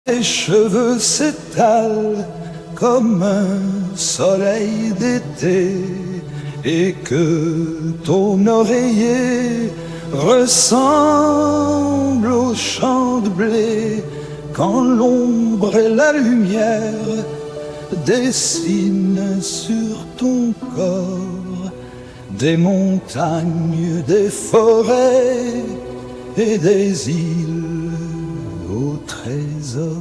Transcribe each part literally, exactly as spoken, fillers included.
Tes cheveux s'étalent comme un soleil d'été et que ton oreiller ressemble au champ de blé quand l'ombre et la lumière dessinent sur ton corps des montagnes, des forêts et des îles au trésor.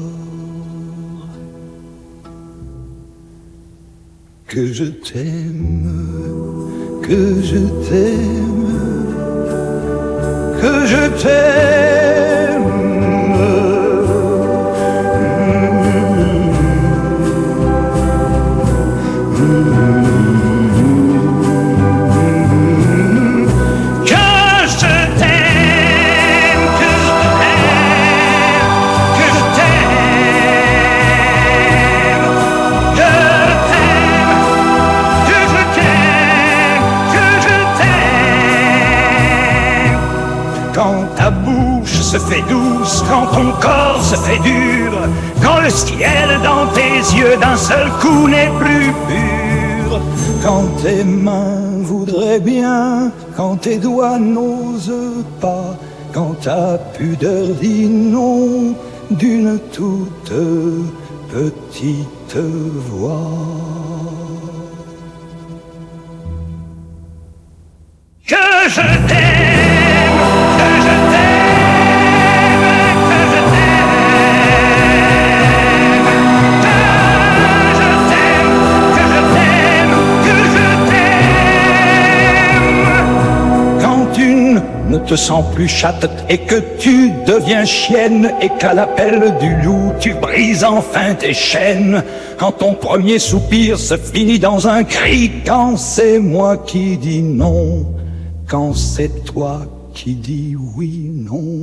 Que je t'aime, que je t'aime, que je t'aime. Quand ta bouche se fait douce, quand ton corps se fait dur, quand le ciel dans tes yeux d'un seul coup n'est plus pur, quand tes mains voudraient bien, quand tes doigts n'osent pas, quand ta pudeur dit non d'une toute petite voix. Que je t'aime. Ne te sens plus chatte et que tu deviens chienne et qu'à l'appel du loup tu brises enfin tes chaînes, quand ton premier soupir se finit dans un cri, quand c'est moi qui dis non, quand c'est toi qui dis oui, non,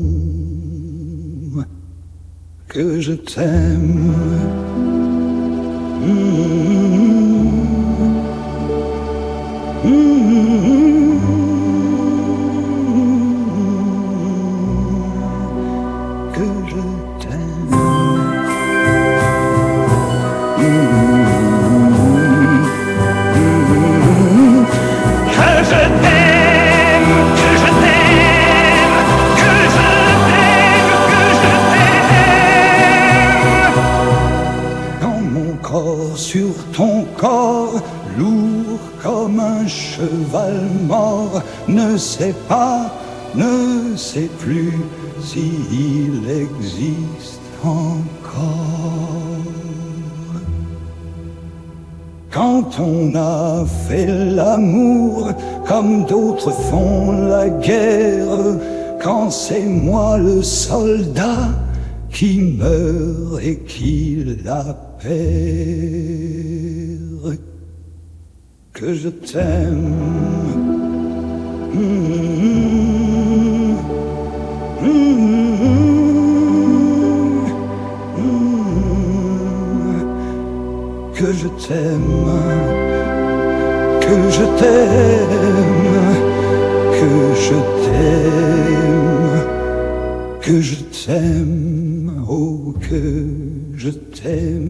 que je t'aime. Mmh, mmh, mmh. Que je t'aime. Mmh, mmh, que je t'aime, que je t'aime, que je t'aime, que je t'aime. Quand mon corps sur ton corps, lourd comme un cheval mort, ne sait pas, ne sait plus s'il existe encore. Quand on a fait l'amour comme d'autres font la guerre, quand c'est moi le soldat qui meurt et qui la perd, que je t'aime. Mmh. Mmh, mmh, que je t'aime, que je t'aime, que je t'aime, que je t'aime, oh que je t'aime.